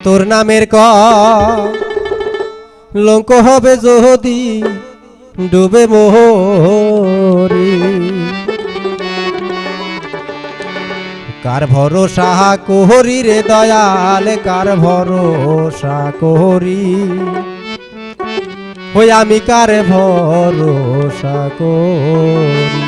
তোর নামের লঙ্ক হবে যদি ডুবে মোহরি কার ভরসা কোহরি রে দয়াল কার ভরসা কোহরি ওই আমি কার ভরসা করি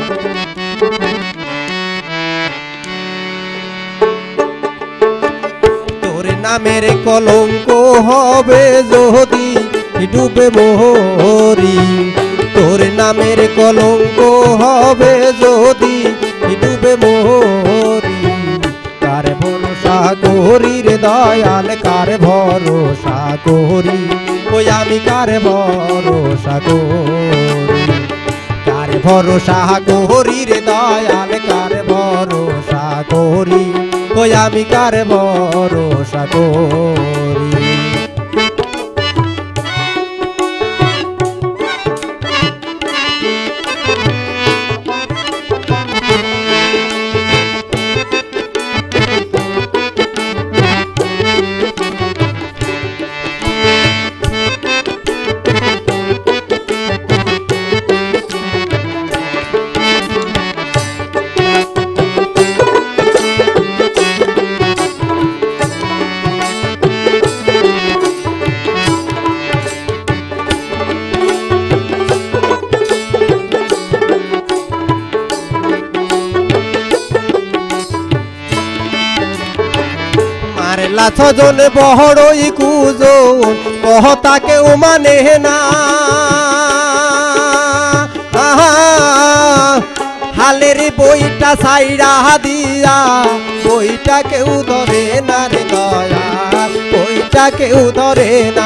তোর নামের কলঙ্ক হবে যদি ডুবে মোহরি তোর নামের কলঙ্ক হবে যদি ডুবে মোহরি কার ভরসা করি রে দয়াল কার ভরসা করি ওই আমি কার ভরসা করি কার ভরসা করি রে দয়াল কার ভরসা করি ওই আমি কার ভরসা করি ছজন বড়ই কুজন কহতা কেউ মানে না হালের বইটা সাইরা দিয়া বইটা কেউ ধরে না রে দয়া বইটা কেউ ধরে না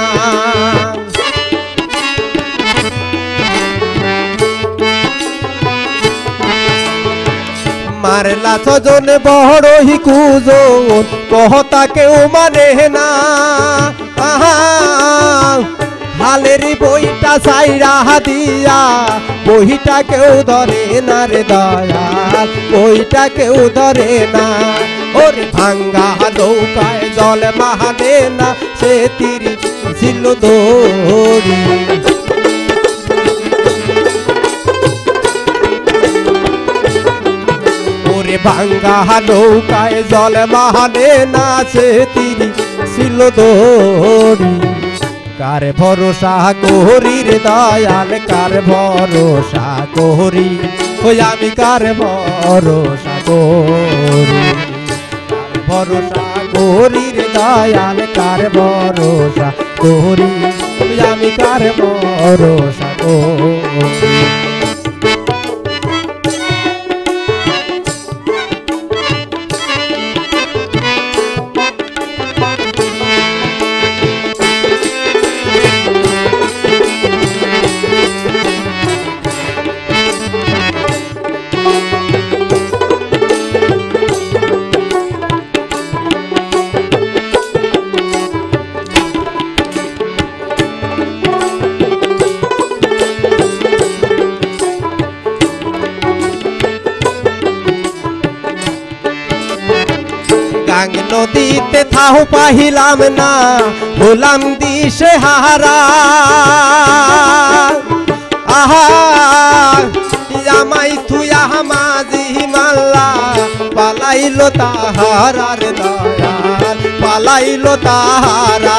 মারলা ছজন বড়ই কুজন কহতা কেউ মানে না হালের বইটা সাইরা দিয়া বইটা কেউ ধরে না রে দয়া বইটা কেউ ধরে না ওরে ভাঙ্গা নৌকায় জল মাহানে না সে তিরি ছিল দড়ি ভাঙ্গা নৌকায় জল মাহানে না সে তিরি ছিল দড়ি কার ভরসা করি রে দয়াল কার ভরসা করি ওই আমি কার ভরসা করি কার ভরসা করি রে দয়াল কার ভরসা করি ওই আমি কার ভরসা করি নদীতে থাও পাহিলাম না হলাম দিশে হারা আহা আমাই থুয়া মাঝি মাল্লা পালাইলো তাহারার দয়াল পালাইলো তাহারা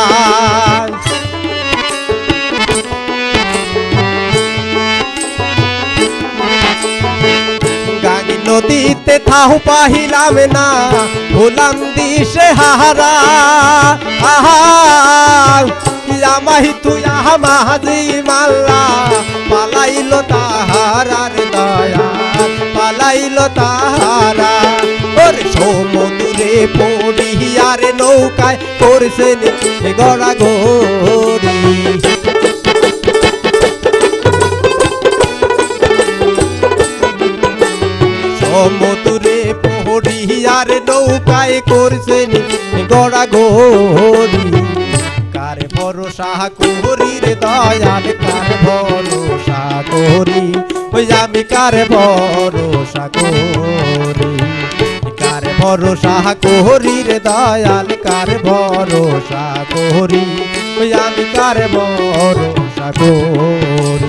নদীতে থাও পাহিলাম না হলাম দিশে হারা আহা আমাই তুয়া মাঝি মাল্লা পালাইলো তাহারার দয়া পালাইলো তাহারা ওরে সমুদ্রে পড়িয়ার নৌকায় করছে গড়া গড়ি সমুদ্রে পড়িয়ার নৌকায় করছে গড়া গড়ি কার ভরসা করি রে দয়াল কার ভরসা করি ওই আমি কার ভরসা করি কার ভরসা করি রে দয়াল কার ভরসা করি ওই আমি কার ভরসা করি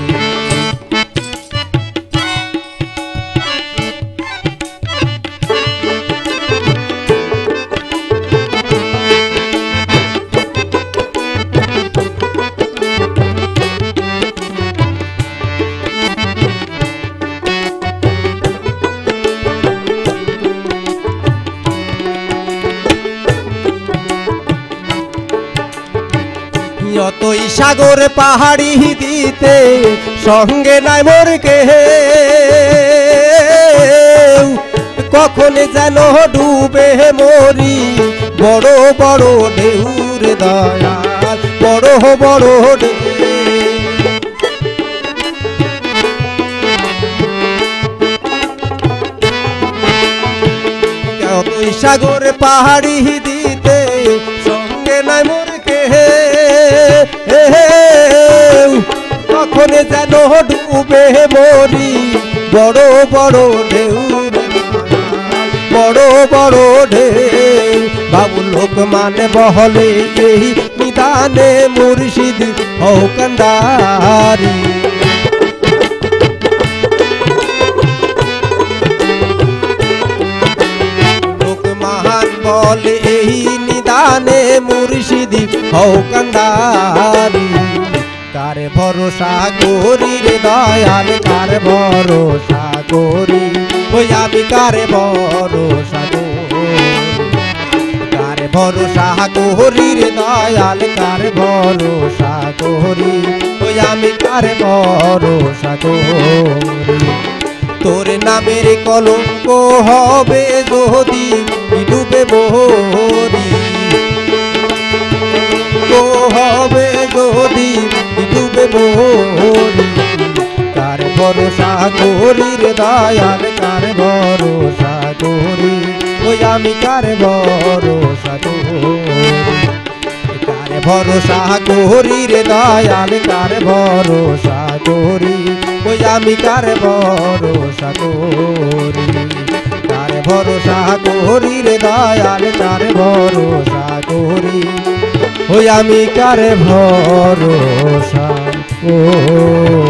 যতই সাগর পাহাড়ি দিতে সঙ্গে নাই মোর কে কখন যেন ডুবে মরি বড় বড় ঢেউর দয়াল বড় বড় যতই সাগর পাহাড়ি দিতে সঙ্গে নাই মোর কে কখন যেন ডুবে মরি বড় বড় ঢেউ বড় বড় ঢেউ বাবু লোক মানে বহলে এই নিদানে মুর্শিদি হও কান্ডারি লোক মহান বলে এই নিদানে মুর্শিদি হও কান্ডারি কার ভরসা করি রে দয়াল কার ভরসা করি ওই আমি কার ভরসা করি কার ভরসা করি রে দয়াল কার ভরসা করি ওই আমি কার ভরসা করি তোর নামের কলঙ্ক হবে যদি ডুবে মরি হবে যদি ডুবে মরি কার ভরসা করি রে দয়াল কার ভরসা করি ওই আমি কার ভরসা করি কার ভরসা করি রে দয়াল কার ভরসা করি ওই আমি কার ভরসা করি কার ভরসা করি রে দয়াল কার ভরসা করি ওই আমি কার ভরসা করি।